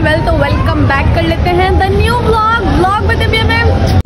Well. तो welcome back कर लेते हैं द न्यू व्लॉग विद अभी में।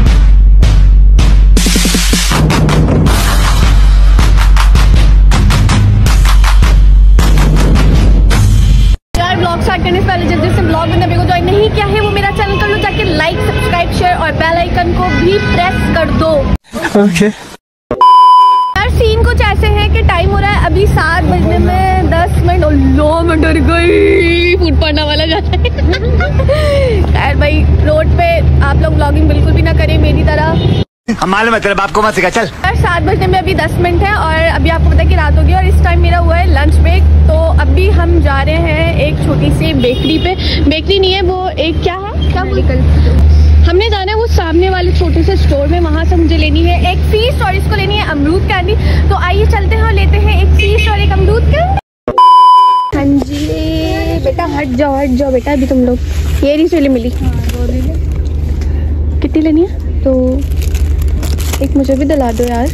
यार व्लॉग स्टार्ट करने से पहले जिस व्लॉग में अभी को ज्वाइन नहीं किया है वो मेरा चैनल कर लो, जाके लाइक सब्सक्राइब शेयर और बेल आइकन को भी प्रेस कर दो। ओके। सीन कुछ ऐसे है कि टाइम हो रहा है अभी 7 बजने में 10 मिनट। और लो मैं डर गई, फूट पड़ने वाला जाता है। खैर भाई रोड पे आप लोग व्लॉगिंग बिल्कुल भी ना करें मेरी तरह। हम मालूम है तेरे बाप को मत सिखा, चल। 7 बजने में अभी 10 मिनट है और अभी आपको पता है कि रात होगी और इस टाइम मेरा हुआ है लंच ब्रेक। तो अभी हम जा रहे हैं एक छोटी सी बेकरी पे। बेकरी नहीं है वो एक क्या है, क्या हमने जाना है वो सामने वाले छोटे से स्टोर में। वहाँ से मुझे लेनी है एक फीस्ट और इसको लेनी है अमरूद कैंडी। तो आइए चलते हैं और लेते हैं एक फीस्ट और एक अमरूद कैंडी। हाँ जी बेटा हट जाओ बेटा। अभी तुम लोग ये नहीं चले मिली। कितनी लेनी है? तो एक मुझे भी दिला दो यार।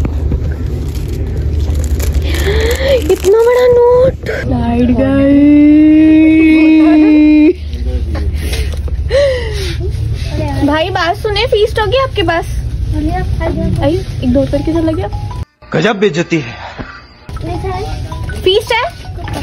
इतना बड़ा नोट लाइट भाई बात सुने, फीस्ट होगी आपके पास? आई एक दो करके चला गया। गजब बेइज्जती है। फीस्ट है?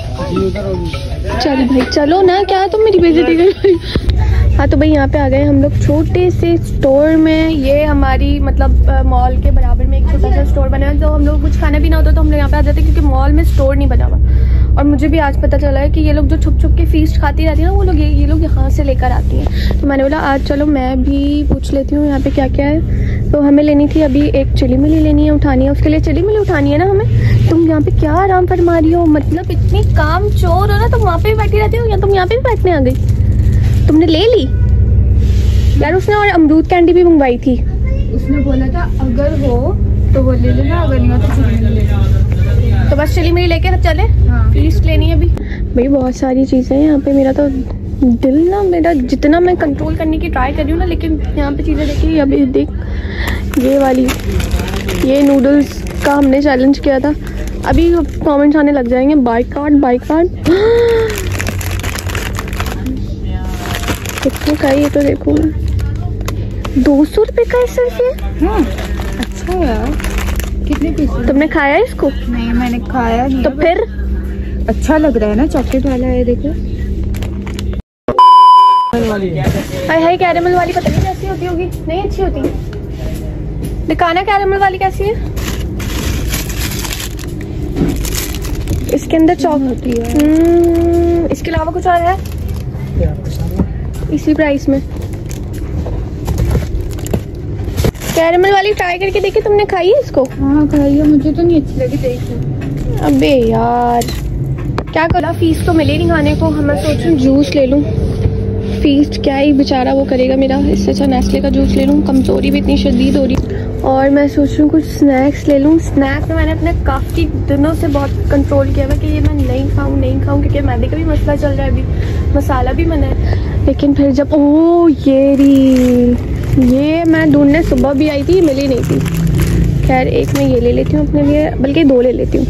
चल भाई चलो ना, क्या तुम मेरी बेइज्जती कर। हाँ तो भाई यहाँ पे आ गए हम लोग छोटे से स्टोर में। ये हमारी मतलब मॉल के बराबर में एक छोटा सा स्टोर बना है। तो हम लोग कुछ खाना पीना होता तो हम लोग यहाँ पे आ जाते क्योंकि मॉल में स्टोर नहीं बना हुआ। और मुझे भी आज पता चला है कि ये लोग जो छुप छुप के फीस्ट खाती रहती है ना वो लोग ये लोग यहाँ से लेकर आती हैं। तो मैंने बोला आज चलो मैं भी पूछ लेती हूँ यहाँ पे क्या क्या है। तो हमें लेनी थी अभी एक चिली मिली लेनी है, उठानी है। उसके लिए चिली मिली उठानी है ना हमें। तुम यहाँ पे क्या आराम फरमा रही हो, मतलब इतनी काम चोर हो ना, तुम वहाँ पे भी बैठी रहती हो या तुम यहाँ पे भी बैठने आ गई? तुमने ले ली यार? उसने और अमरूद कैंडी भी मंगवाई थी। उसने बोला था अगर हो तो वो ले लेना, अगर नहीं हो तो चिली मिली लेना। तो बस चिली मिली लेके चले। हाँ। फीस्ट लेनी है अभी भाई। बहुत सारी चीज़ें हैं यहाँ पे। मेरा तो दिल ना, मेरा जितना मैं कंट्रोल करने की ट्राई कर रही हूँ ना, लेकिन यहाँ पे चीज़ें देखी। अभी देख ये वाली, ये नूडल्स का हमने चैलेंज किया था। अभी कमेंट्स आने लग जाएंगे बाइक कार्ड। कितने का ये तो देखो, 200 रुपये का है सिर्फ ये। अच्छा यार, कितने पीस? तुमने खाया इसको? नहीं मैंने खाया नहीं। तो फिर अच्छा लग रहा है ना, चॉकलेट वाला है देखो। हाय कैरेमल वाली पता नहीं कैसी होती होगी, नहीं अच्छी होती। दिखाना कैरेमल वाली कैसी है। इसके अंदर चॉकलेट होती है। इसके अलावा कुछ और है इसी प्राइस में? कैरेमल वाली ट्राई करके देखी, तुमने खाई है इसको? हाँ खाई है, मुझे तो नहीं अच्छी लगी। देखो अबे यार क्या करा, फीस तो मिले नहीं खाने को। मैं सोच रही हूँ जूस ले लूँ। फीस्ट क्या ही बेचारा वो करेगा मेरा, इससे अच्छा नेस्ले का जूस ले लूँ। कमजोरी भी इतनी शदीद हो रही। और मैं सोच रही हूँ कुछ स्नैक्स ले लूँ। स्नैक्स में मैंने अपने काफ़ी दिनों से बहुत कंट्रोल किया हुआ कि ये मैं नहीं खाऊँ क्योंकि मैदे का भी मसला चल रहा है। अभी मसाला भी मना है, लेकिन फिर जब ये मैं ढूंढने सुबह भी आई थी, मिली नहीं थी। खैर एक मैं ये ले लेती हूँ अपने लिए, बल्कि 2 ले लेती हूँ।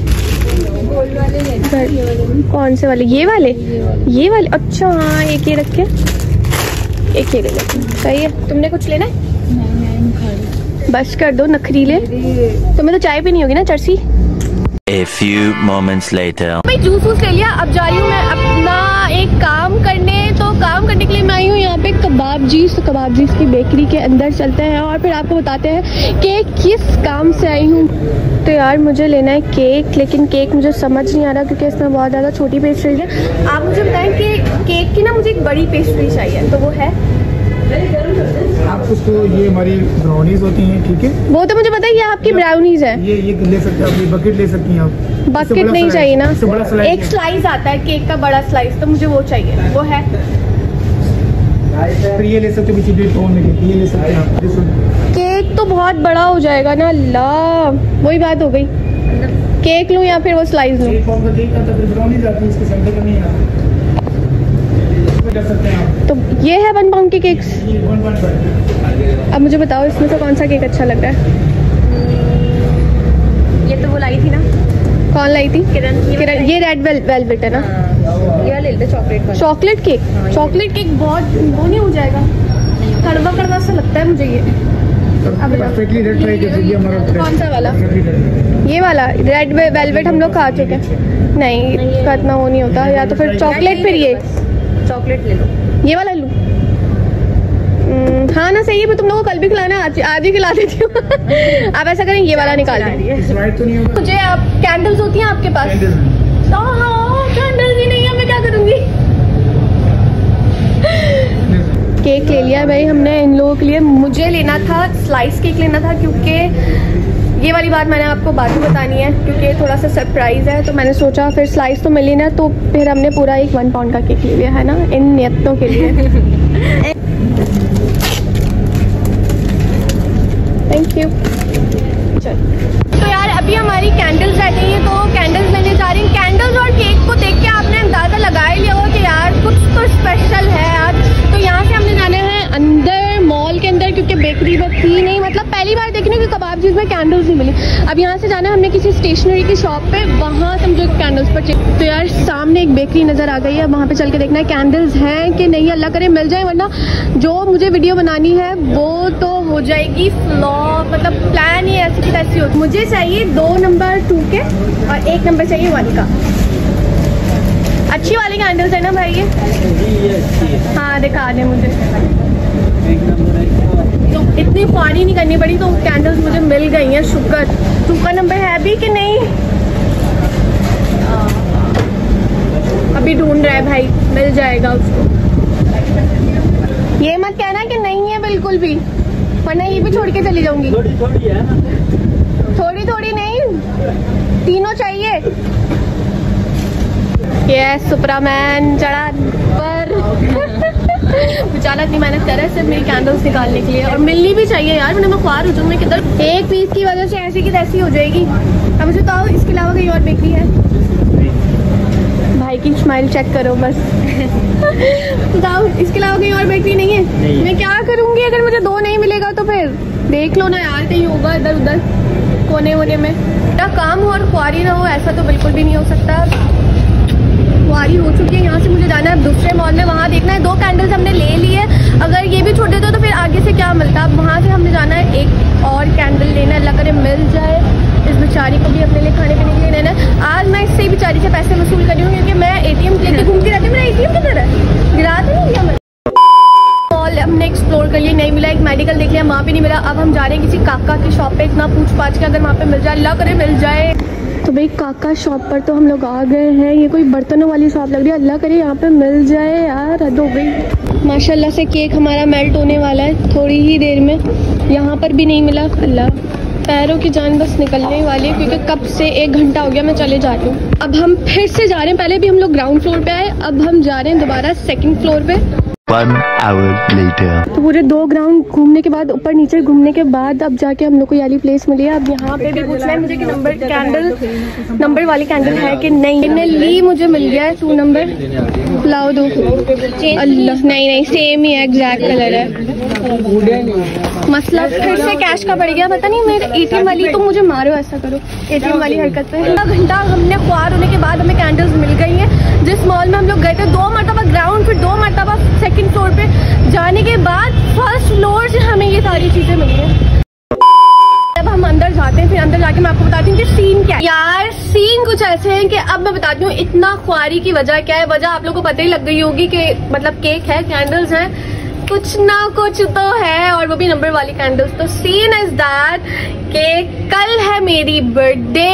कौन से वाले? ये वाले। अच्छा हाँ एक ये रखे, एक ये ले लेती हूँ। सही है। तुमने कुछ लेना है? बस कर दो नखरीले। तुम्हें तो चाय पीनी होगी ना चर्सी। A few moments later. मैं जूस ले लिया। अब जा रही हूँ मैं अपना एक काम करने। तो काम करने के लिए मैं आई हूँ यहाँ पे कबाबजीज की बेकरी के अंदर चलते हैं और फिर आपको बताते हैं कि किस काम से आई हूँ। तो यार मुझे लेना है केक, लेकिन केक मुझे समझ नहीं आ रहा क्योंकि इसमें बहुत ज़्यादा छोटी पेस्ट्री है। आप मुझे बताएं कि केक की ना मुझे एक बड़ी पेस्ट्री चाहिए, तो वो है आपको? तो ये हमारी ब्राउनीज होती हैं, ठीक है। वो तो मुझे पता है, ये आपकी ब्राउनीज है। ये ले सकते हैं आप, ये बकेट ले सकती हैं आप। बकेट नहीं चाहिए ना, एक स्लाइस आता है केक का, बड़ा स्लाइस, तो मुझे वो चाहिए। वो है? फिर ये ले सकते हो, ये ले सकते हैं आप। केक तो बहुत बड़ा हो जाएगा ना। ला वही बात हो गई, केक लूँ या फिर वो स्लाइस लूँ? तो ये है 1 पाउंड के केक्स। अब मुझे बताओ इसमें से कौन सा केक अच्छा लग रहा है? ये तो वो लाई थी ना। कौन लाई थी? किरण। ये रेड वेलवेट है ना? ये ले लेते चॉकलेट वाला। Chocolate cake? चॉकलेट केक बहुत वो नहीं हो जाएगा, कड़वा कड़वा सा लगता है मुझे ये। अब परफेक्टली रेड ट्राई कर दीजिए हमारा। कौन सा वाला? ये वाला रेड वेलवेट हम लोग खा चुके हैं। नहीं इसका इतना वो नहीं होता, या तो फिर चॉकलेट, फिर ये चॉकलेट ले लो, ये वाला लूँ। हाँ ना सही है, मैं तुम लोगों को कल भी खिलाना, आज ही खिला देती हूँ। आप ऐसा करें ये वाला निकाल दीजिए मुझे। आप कैंडल्स होती हैं आपके पास? कैंडल्स ही नहीं है, मैं क्या करूँगी। केक ले लिया भाई हमने इन लोगों के लिए। मुझे लेना था स्लाइस केक लेना था, क्योंकि ये वाली बात मैंने आपको बाद में बतानी है, क्योंकि ये थोड़ा सा सरप्राइज है। तो मैंने सोचा फिर स्लाइस तो मिली ना, तो फिर हमने पूरा एक 1 पाउंड का केक ले लिया है ना, इन नियतों के लिए। Thank you. चल तो यार अभी हमारी कैंडल्स रह गई हैं, तो कैंडल्स लेने जा रही हैं। कैंडल्स और केक को देख के आपने अंदाजा लगा ही लिया होगा कि यार कुछ तो स्पेशल है आज। तो यहाँ से हमने जाना है अंदर, मॉल के अंदर, क्योंकि बेकरी वो थी नहीं, मतलब पहली बार देखने की कबाब चीज़ में कैंडल्स नहीं मिली। अब यहाँ से जाना है हमने किसी स्टेशनरी की शॉप पे, वहाँ से मुझे कैंडल्स पर तो यार सामने एक बेकरी नज़र आ गई है, वहाँ पे चल के देखना है कैंडल्स हैं कि नहीं, अल्लाह करे मिल जाए, वरना जो मुझे वीडियो बनानी है वो तो हो जाएगी फ्लॉप। मतलब प्लान ही ऐसी की तैसी हो। मुझे चाहिए 2 नंबर 2 के और 1 नंबर चाहिए 1 का। अच्छी वाली कैंडल्स है ना भाई ये? हाँ दिखा दे मुझे। तो इतनी पानी नहीं करनी पड़ी, तो कैंडल्स मुझे मिल गई हैं, शुक्र। 2 का नंबर है भी कि नहीं, अभी ढूंढ रहा है भाई, मिल जाएगा उसको। ये मत कहना कि नहीं है बिल्कुल भी, वरना ये भी छोड़ के चली जाऊंगी। थोड़ी थोड़ी है ना, थोड़ी थोड़ी नहीं, तीनों चाहिए। ये सुपरामैन चढ़ा पर बेचारा इतनी मेहनत कर रहा है सिर्फ मेरी कैंडल्स निकालने के लिए, और मिलनी भी चाहिए यार, वरना मैं ख्वार हो जाऊँ। मैं किधर एक पीस की वजह से ऐसी की तैसी हो जाएगी। अब मुझे बताओ इसके अलावा कहीं और बेकरी है? भाई की स्माइल चेक करो बस। बताओ इसके अलावा कहीं और बेकरी नहीं है? नहीं। मैं क्या करूँगी अगर मुझे 2 नहीं मिलेगा तो? फिर देख लो ना यार, कहीं होगा इधर उधर कोने वोने में। क्या काम हो और ख्वारी ना हो, ऐसा तो बिल्कुल भी नहीं हो सकता। ख्वारी हो चुकी है, यहाँ से मुझे जाना है दूसरे मॉल में, वहाँ देखना है। 2 कैंडल्स हमने ले ली है, अगर ये भी छोड़ देते तो फिर आगे से क्या मिलता। अब वहाँ से हमने जाना है एक और कैंडल लेना, अल्लाह करे मिल जाए। इस बेचारी को भी अपने लिए खाने पीने के लिए लेना है। आज मैं इससे बेचारी से पैसे वसूल कर रही हूँ, क्योंकि मैं ATM लेके घूमती रहती हूँ। मेरा ATM किधर है? गिरा तो नहीं दिया मैं। मॉल हमने एक्सप्लोर कर लिया, नहीं मिला। एक मेडिकल देख लिया, वहाँ पे नहीं मिला। अब हम जा रहे हैं किसी काका की शॉप पे, इतना पूछ पाछ के अगर वहाँ पे मिल जाए, अल्लाह करे मिल जाए। तो भाई काका शॉप पर तो हम लोग आ गए हैं। ये कोई बर्तनों वाली शॉप लग रही है, अल्लाह करे यहाँ पे मिल जाए यार, हद हो गई। माशाल्लाह से केक हमारा मेल्ट होने वाला है थोड़ी ही देर में। यहाँ पर भी नहीं मिला, अल्लाह पैरों की जान बस निकलने वाली है, क्योंकि कब से 1 घंटा हो गया मैं चले जा रही हूँ। अब हम फिर से जा रहे हैं, पहले भी हम लोग ग्राउंड फ्लोर पे आए, अब हम जा रहे हैं दोबारा 2nd फ्लोर पे। 1 hour later. तो पूरे 2 ग्राउंड घूमने के बाद, ऊपर नीचे घूमने के बाद, अब जाके हम लोग को ये वाली प्लेस मिली है। अब यहाँ पे भी पूछना है मुझे कि नंबर वाली कैंडल है कि नहीं। मैंने ली, मुझे मिल गया है 2 नंबर। लाओ दो। अल्लाह नहीं सेम ही एग्जैक्ट कलर है। मसला फिर से कैश का पड़ गया, पता नहीं मेरे ATM वाली, तुम मुझे मारो, ऐसा करो ATM वाली हरकत पे। 1 घंटा हमने ख्वार होने के बाद हमें कैंडल्स मिल गई हैं। जिस मॉल में हम लोग गए थे 2 मरतबा ग्राउंड, फिर 2 मरतबा 2nd फ्लोर पे जाने के बाद 1st फ्लोर से हमें ये सारी चीजें मिली हैं। अब हम अंदर जाते हैं, फिर अंदर जाके मैं आपको बताती हूँ कि सीन क्या है। यार सीन कुछ ऐसे हैं कि अब मैं बताती हूँ इतना ख्वारी की वजह क्या है। वजह आप लोगों को पता ही लग गई होगी कि मतलब केक है, कैंडल्स हैं, कुछ ना कुछ तो है, और वो भी नंबर वाली कैंडल्स। तो सीन इज दैट कि कल है मेरी बर्थडे।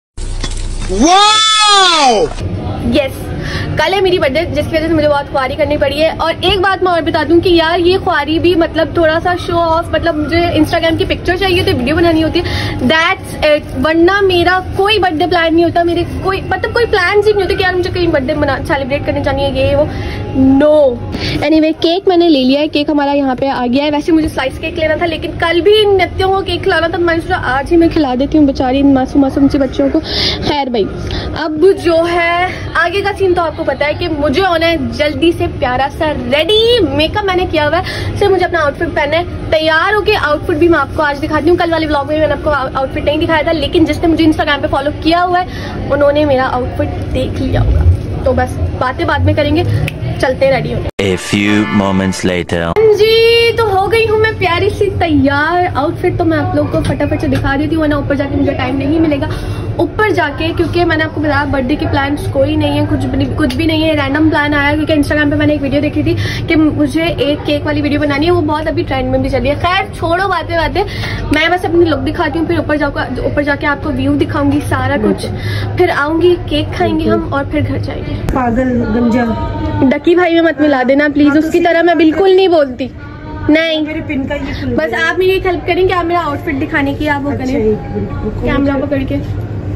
यस कल है मेरी बर्थडे, जिसकी वजह से मुझे बहुत ख्वारी करनी पड़ी है। और एक बात मैं और बता दूं कि यार ये ख्वारी भी मतलब थोड़ा सा शो ऑफ, मतलब मुझे इंस्टाग्राम की पिक्चर चाहिए तो वीडियो बनानी होती है, दैट्स इट। वरना मेरा कोई बर्थडे प्लान नहीं होता, मेरे कोई मतलब कोई प्लान ही नहीं होते कि यार मुझे कहीं बर्थडे सेलिब्रेट करने जानी है, ये वो, नो। एनीवे केक मैंने ले लिया है, केक हमारा यहाँ पे आ गया है। वैसे मुझे स्लाइस केक लेना था, लेकिन कल भी इन नत्यों को केक खिलाना था, मैंने सोचा आज ही मैं खिला देती हूँ बेचारी इन मासूम से बच्चों को। खैर भाई अब जो है आगे का सीन तो आपको पता है कि मुझे होना है जल्दी से प्यारा सा रेडी। मेकअप मैंने किया हुआ है, सिर्फ मुझे अपना आउटफिट पहनना है। तैयार होके आउटफिट भी मैं आपको आज दिखाती हूँ। कल वाले व्लॉग में मैंने आपको आउटफिट नहीं दिखाया था, लेकिन जिसने मुझे इंस्टाग्राम पे फॉलो किया हुआ है उन्होंने मेरा आउटफिट देख लिया होगा। तो बस बातें बाद में करेंगे, चलते रेडी होने। A few moments later. जी तो हो गई हूँ मैं प्यारी सी तैयार। आउटफिट तो मैं आप लोग को फटाफट से दिखा देती हूँ, वरना ऊपर जाके मुझे टाइम नहीं मिलेगा ऊपर जाके, क्योंकि मैंने आपको बताया बर्थडे के प्लान्स कोई नहीं है, कुछ भी नहीं है। रैंडम प्लान आया क्योंकि इंस्टाग्राम पे मैंने एक वीडियो देखी थी कि मुझे एक केक वाली वीडियो बनानी है, वो बहुत अभी ट्रेंड में भी चली है। खैर छोड़ो बातें, मैं बस अपनी लुक दिखाती हूँ, फिर ऊपर जाके आपको व्यू दिखाऊंगी सारा कुछ, फिर आऊंगी, केक खाएंगे हम और फिर घर जाएंगे। पागल गंजा डकी भाई में मत मिला देना प्लीज, उसकी तरह मैं बिल्कुल नहीं बोलती। नहीं मेरे पिन का ये खुल बस आप मेरी हेल्प करेंगे, आप मेरा आउटफिट दिखाने की आप वो करें कैमरा पकड़ के।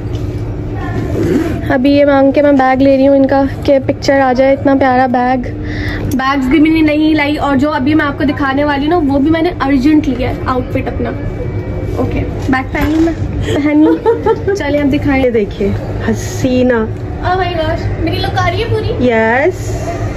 अभी ये मांग के मैं बैग ले रही हूँ इनका कि पिक्चर आ जाए, इतना प्यारा बैग्स भी मैंने नहीं लाई, और जो अभी मैं आपको दिखाने वाली हूँ ना वो भी मैंने अर्जेंट लिया है आउटफिट अपना। ओके बैग पहनी चले अब दिखाएं। देखिए हसीना, ओह माय गॉश मेरी लुक आ रही है पूरी। यस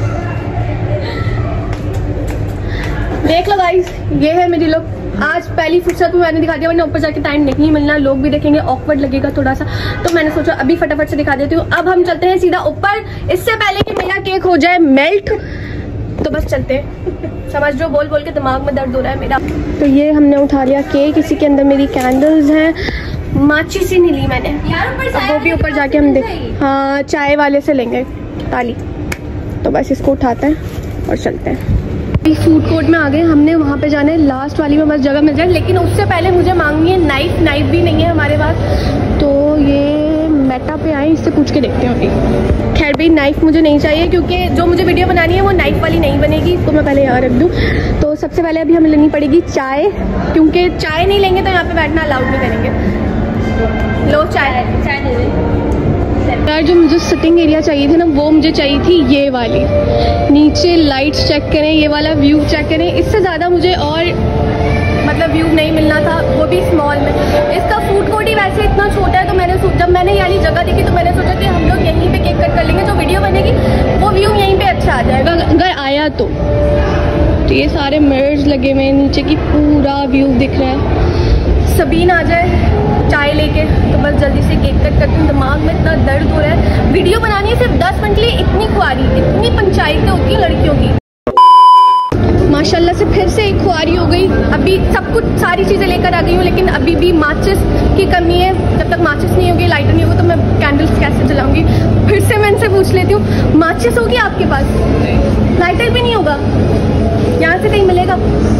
देख लो गाइस, ये है मेरी लुक। आज पहली फुर्सत में मैंने दिखा दिया, वरना ऊपर जाके टाइम नहीं मिलना, लोग भी देखेंगे, ऑकवर्ड लगेगा थोड़ा सा, तो मैंने सोचा अभी फटाफट से दिखा देती हूँ। अब हम चलते हैं सीधा ऊपर, इससे पहले कि मेरा केक हो जाए मेल्ट, तो बस चलते हैं। समझ जो बोल बोल के दिमाग में दर्द हो रहा है मेरा। तो ये हमने उठा लिया केक, इसी के अंदर मेरी कैंडल्स हैं, माचिस ही नहीं ली मैंने, अब वो भी ऊपर जाके हम देख, हाँ चाय वाले से लेंगे ताली। तो बस इसको उठाते हैं और चलते हैं। फूड कोर्ट में आ गए, हमने वहाँ पे जाना है, लास्ट वाली में बस जगह मिल जाए, लेकिन उससे पहले मुझे मांगनी है नाइफ भी नहीं है हमारे पास, तो ये मेटा पे आए, इससे पूछ के देखते हैं अभी। खैर भाई नाइफ मुझे नहीं चाहिए, क्योंकि जो मुझे वीडियो बनानी है वो नाइफ वाली नहीं बनेगी, तो मैं पहले यहाँ रख दूँ। तो सबसे पहले अभी हमें लेनी पड़ेगी चाय, क्योंकि चाय नहीं लेंगे तो यहाँ पे बैठना अलाउड नहीं करेंगे। लो चाय दे दे यार। जो मुझे सिटिंग एरिया चाहिए थी ना, वो मुझे चाहिए थी ये वाली, नीचे लाइट्स चेक करें, ये वाला व्यू चेक करें, इससे ज़्यादा मुझे और मतलब व्यू नहीं मिलना था, वो भी स्मॉल में। इसका फूड कोर्ट ही वैसे इतना छोटा है, तो जब मैंने ये वाली जगह देखी तो मैंने सोचा कि हम लोग यहीं पे केक कट कर लेंगे, जो वीडियो बनेगी वो व्यू यहीं पे अच्छा आ जाएगा अगर आया तो। ये सारे मिरर्स लगे हुए हैं, नीचे की पूरा व्यू दिख रहा है। सबीन आ जाए चाय लेके, तो बस जल्दी से केक कट करती हूँ, दिमाग में इतना दर्द हो रहा है। वीडियो बनानी है सिर्फ 10 मिनट के लिए, इतनी खुआरी, इतनी पंचायतें होती हैं लड़कियों की। माशाल्लाह से फिर से एक खुआरी हो गई। अभी सब कुछ सारी चीज़ें लेकर आ गई हूँ, लेकिन अभी भी माचिस की कमी है। जब तक माचिस नहीं होगी, लाइटर नहीं होगी, तो मैं कैंडल्स कैसे जलाऊंगी। फिर से मैं इनसे पूछ लेती हूँ, माचिस होगी आपके पास? लाइटर भी नहीं होगा, यहाँ से कहीं मिलेगा?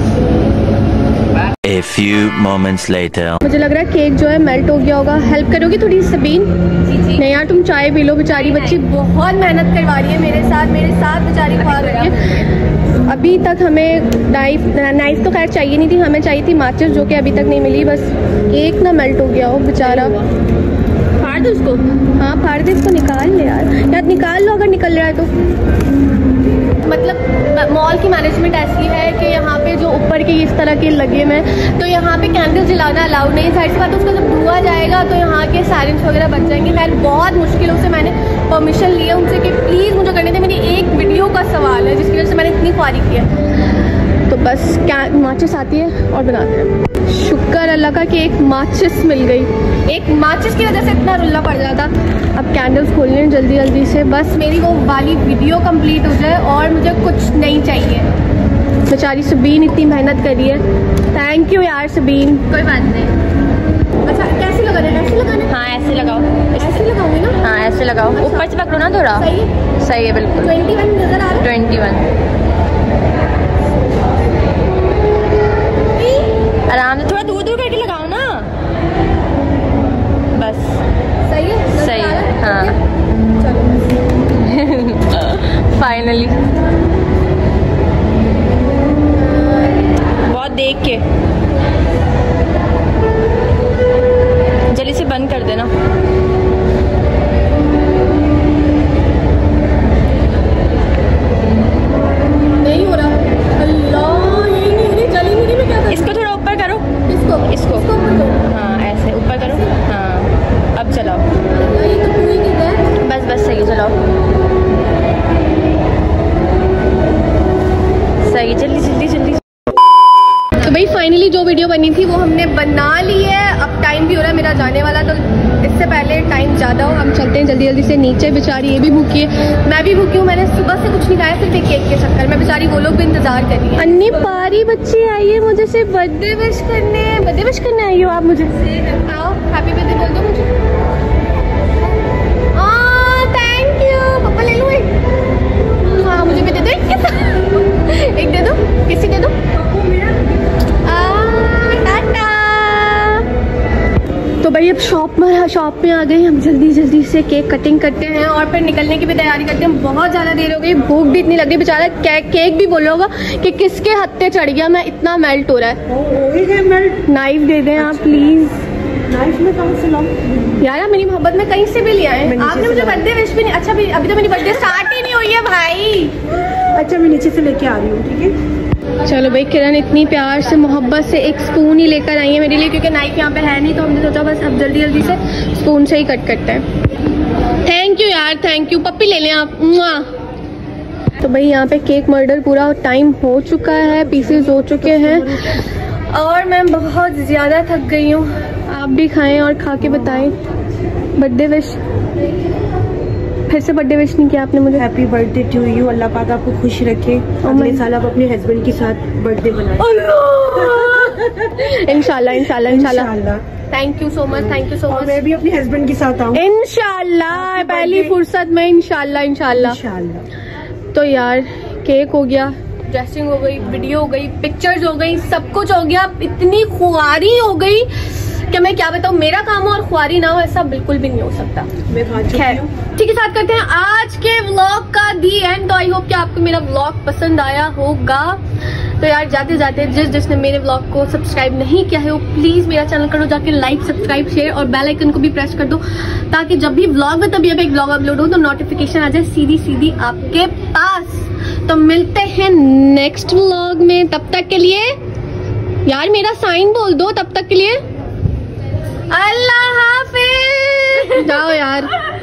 A few moments later. मुझे लग रहा है केक जो है मेल्ट हो गया होगा। हेल्प करोगी थोड़ी सबीन? जी। नहीं यार तुम चाय पी लो, बेचारी बच्ची बहुत मेहनत करवा रही है मेरे साथ बेचारी खा रही है। अभी तक हमें नाइफ तो खैर चाहिए नहीं थी, हमें चाहिए थी माचिस, जो कि अभी तक नहीं मिली। बस केक ना मेल्ट हो गया हो बेचारा। फाड़ दो उसको? हाँ फाड़ दे इसको, निकाल ले यार निकाल लो अगर निकल रहा है तो। मतलब मॉल की मैनेजमेंट ऐसी है कि यहाँ पे जो ऊपर के इस तरह के लगे हुए हैं, तो यहाँ पे कैंडल्स जलाना अलाउड नहीं है। जाहिर सी बात है उसका जब धुआं जाएगा तो यहाँ के साइरेंस वगैरह बच जाएंगे। खैर बहुत मुश्किलों से मैंने परमिशन लिया उनसे कि प्लीज़ मुझे करने दें, मेरी एक वीडियो का सवाल है जिसकी वजह से मैंने इतनी ख्वारी की है। तो बस माचिस आती है और बनाते हैं। शुक्र अल्लाह का कि एक माचिस मिल गई, एक माचिस की वजह से इतना रुल्ला पड़ जाता। अब कैंडल्स खोलने हैं जल्दी जल्दी से, बस मेरी वो वाली वीडियो कंप्लीट हो जाए और मुझे कुछ नहीं चाहिए। बेचारी सबीन इतनी मेहनत करी है, थैंक यू यार सबीन। कोई बात नहीं। अच्छा कैसे लगाना है? ऐसे लगाना है? हाँ ऐसे लगाओ। ऐसे लगाऊंगी ना? हाँ ऐसे लगाओ। अच्छा। ऊपर से पकड़ो ना थोड़ा। सही है? सही है बिल्कुल। 21 नजर आ रहा है? 21। आराम से थोड़ा दूर दूर करके लगाओ ना, बस। सही है? सही है हाँ। फाइनली बहुत देख के जल्दी से बंद कर देना। नहीं हो रहा, अल्लाह ये नहीं जली नहीं, मैं क्या करूं? इसको थोड़ा ऊपर करो। इसको ऊपर करो। हाँ ऐसे ऊपर करो। हाँ अब चलाओ। ये तो पूरी की है। बस सही है चलाओ। फाइनली जो वीडियो बनी थी वो हमने बना ली है। अब टाइम भी हो रहा है मेरा जाने वाला, तो इससे पहले टाइम ज़्यादा हो हम चलते हैं जल्दी जल्दी से नीचे। बेचारी ये भी भूखी है, मैं भी भूखी हूँ। मैंने सुबह से कुछ नहीं खाया, सिर्फ एक केक के चक्कर में। बेचारी वो लोग भी इंतजार कर रही है। अन्नी पारी बच्ची आई है मुझे सिर्फ बर्थडे विश करने आई हो आप मुझे। आओ हैप्पी बर्थडे बोल दो मुझे। Thank you. पापा ले लो एक। हाँ मुझे भी दे दो एक दे दो, किसी दे दो। टाटा। तो भाई अब शॉप में आ गए हम। जल्दी जल्दी से केक कटिंग करते हैं और फिर निकलने की भी तैयारी करते हैं। बहुत ज़्यादा देर हो गई, भूख भी इतनी लग रही। बेचारा केक भी बोल रहा होगा कि किसके हत्थे चढ़ गया, मैं इतना मेल्ट हो रहा है। नाइफ दे दें आप प्लीज। नाइफ में कहाँ से लाऊं? यार मेरी मोहब्बत में कहीं से भी लिया है आपने। मुझे बर्थडे विश भी नहीं। अच्छा अभी तो मेरी बर्थडे स्टार्ट ही नहीं हुई है भाई। अच्छा मैं नीचे से लेके आ रही हूँ, ठीक है। चलो भाई, किरण इतनी प्यार से मोहब्बत से एक स्पून ही लेकर आई है मेरे लिए, क्योंकि नाइफ यहाँ पे है नहीं, तो हमने सोचा बस अब जल्दी जल्दी से स्पून से ही कट करते हैं। थैंक यू यार, थैंक यू। पप्पी ले लें आप। तो भाई यहाँ पे केक मर्डर पूरा टाइम हो चुका है, पीसेस हो चुके हैं और मैं बहुत ज़्यादा थक गई हूँ। आप भी खाएं और खा के बताएं। बर्थडे विश, फिर से बर्थडे विश नहीं किया आपने मुझे। Happy birthday to you. अल्लाह पाक आपको खुश रखे। अगले साल आप अपने हस्बैंड के साथ बर्थडे बनाएं। इंशाल्लाह इंशाल्लाह इंशाल्लाह। Thank you so much, thank you so much. मैं भी अपने हस्बैंड के साथ आऊँ इंशाल्लाह, पहली फुर्सत में इंशाल्लाह इंशाल्लाह। तो यार केक हो गया, ड्रेसिंग हो गई, वीडियो हो गई, पिक्चर्स हो गई, सब कुछ हो गया। इतनी खुआरी हो गई कि मैं क्या बताऊँ। मेरा काम हो और खुआरी ना हो ऐसा बिल्कुल भी नहीं हो सकता। खैर ठीक है, साथ करते हैं आज के व्लॉग का दी एंड। तो आई होप कि आपको मेरा व्लॉग पसंद आया होगा। तो यार जाते जाते जिसने मेरे व्लॉग को सब्सक्राइब नहीं किया है वो प्लीज मेरा चैनल करो जाके लाइक, सब्सक्राइब, शेयर और बेल आइकन को भी प्रेस कर दो, ताकि जब भी व्लॉग में तभी अब एक व्लॉग अपलोड हो तो नोटिफिकेशन आ जाए सीधी सीधी आपके पास। तो मिलते हैं नेक्स्ट व्लॉग में। तब तक के लिए यार मेरा साइन बोल दो। तब तक के लिए अल्लाह हाफिज। जाओ यार।